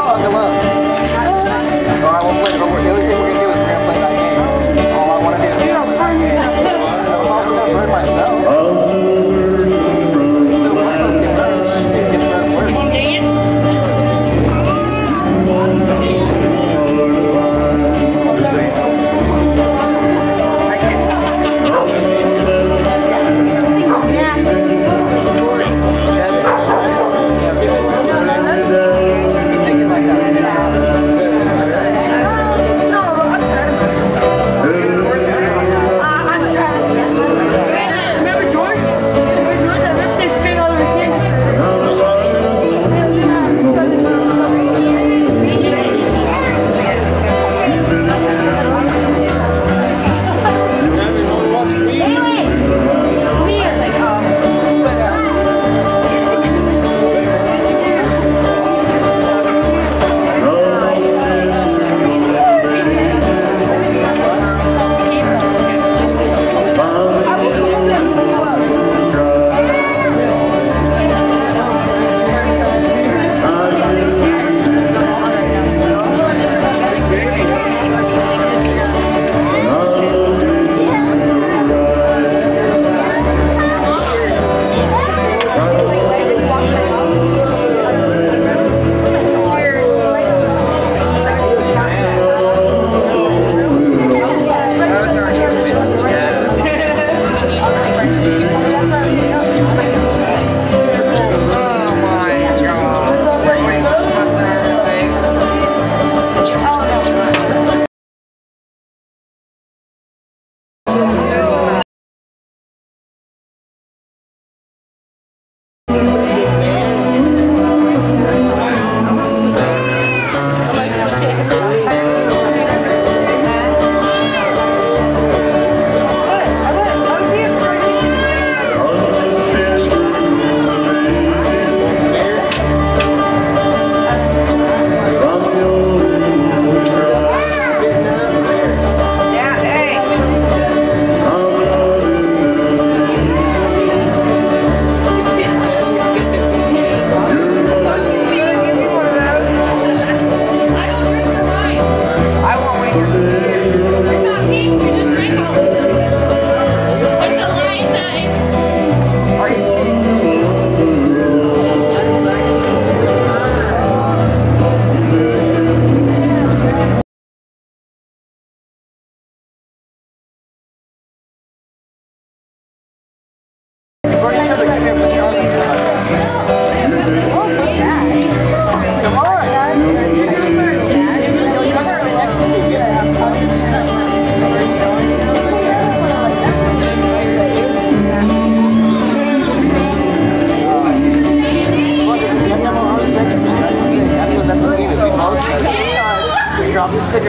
fucking love. So I won't play, but the only thing we're gonna do is we're gonna play that game. All I wanna do is play that game. I'm also gonna burn myself. So when those get burned, it's just gonna get burned worse. Drop the cigarette.